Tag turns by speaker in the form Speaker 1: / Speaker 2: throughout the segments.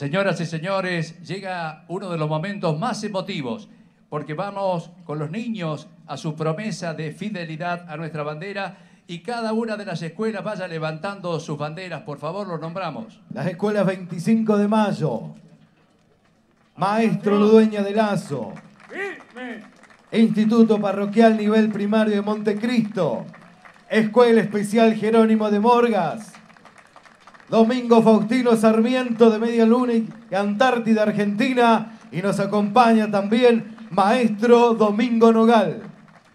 Speaker 1: Señoras y señores, llega uno de los momentos más emotivos, porque vamos con los niños a su promesa de fidelidad a nuestra bandera y cada una de las escuelas vaya levantando sus banderas. Por favor, los nombramos.
Speaker 2: Las escuelas 25 de Mayo, Maestro Ludueña de Lazo, Instituto Parroquial Nivel Primario de Montecristo, Escuela Especial Jerónimo de Morgas, Domingo Faustino Sarmiento de Media Luna y Antártida, Argentina, y nos acompaña también Maestro Domingo Nogal.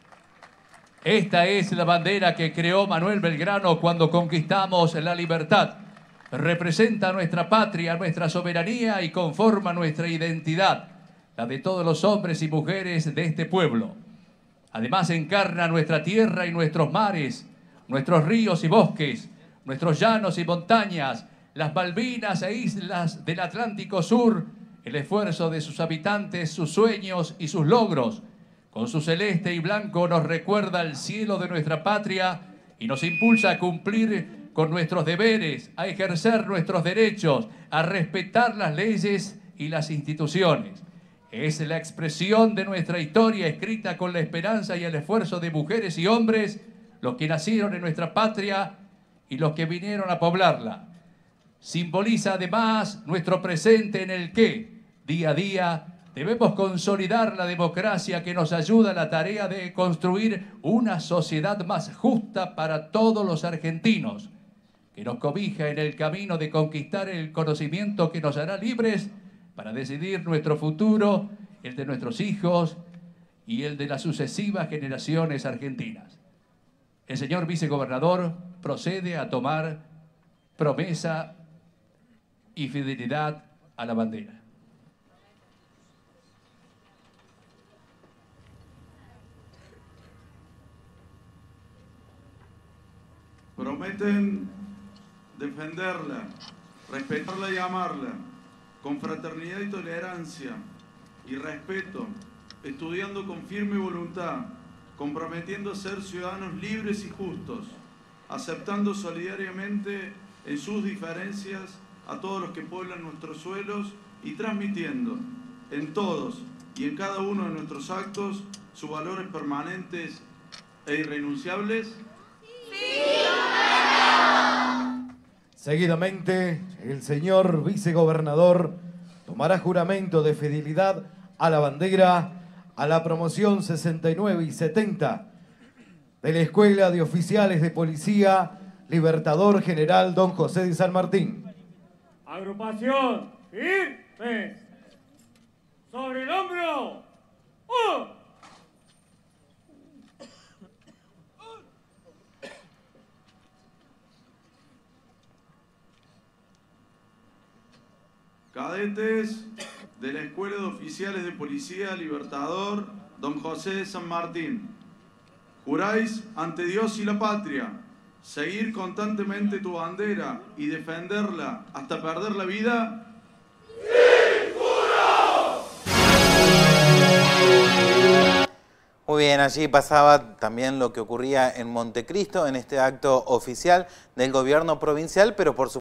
Speaker 1: Esta es la bandera que creó Manuel Belgrano cuando conquistamos la libertad. Representa nuestra patria, nuestra soberanía y conforma nuestra identidad, la de todos los hombres y mujeres de este pueblo. Además encarna nuestra tierra y nuestros mares, nuestros ríos y bosques, nuestros llanos y montañas, las Malvinas e islas del Atlántico Sur, el esfuerzo de sus habitantes, sus sueños y sus logros. Con su celeste y blanco nos recuerda el cielo de nuestra patria y nos impulsa a cumplir con nuestros deberes, a ejercer nuestros derechos, a respetar las leyes y las instituciones. Es la expresión de nuestra historia escrita con la esperanza y el esfuerzo de mujeres y hombres, los que nacieron en nuestra patria y los que vinieron a poblarla. Simboliza además nuestro presente en el que, día a día, debemos consolidar la democracia que nos ayuda a la tarea de construir una sociedad más justa para todos los argentinos, que nos cobija en el camino de conquistar el conocimiento que nos hará libres para decidir nuestro futuro, el de nuestros hijos y el de las sucesivas generaciones argentinas. El señor vicegobernador procede a tomar promesa y fidelidad a la bandera.
Speaker 3: Prometen defenderla, respetarla y amarla, con fraternidad y tolerancia y respeto, estudiando con firme voluntad, comprometiendo a ser ciudadanos libres y justos, aceptando solidariamente en sus diferencias a todos los que pueblan nuestros suelos y transmitiendo en todos y en cada uno de nuestros actos sus valores permanentes e irrenunciables.
Speaker 2: Seguidamente, el señor vicegobernador tomará juramento de fidelidad a la bandera, a la promoción 69 y 70 de la Escuela de Oficiales de Policía Libertador General Don José de San Martín.
Speaker 4: Agrupación firme. Sobre el hombro.
Speaker 3: Cadetes de la Escuela de Oficiales de Policía Libertador Don José de San Martín, juráis ante Dios y la patria seguir constantemente tu bandera y defenderla hasta perder la vida.
Speaker 5: ¡Sí, juro! Muy bien, allí pasaba también lo que ocurría en Montecristo en este acto oficial del gobierno provincial, pero por supuesto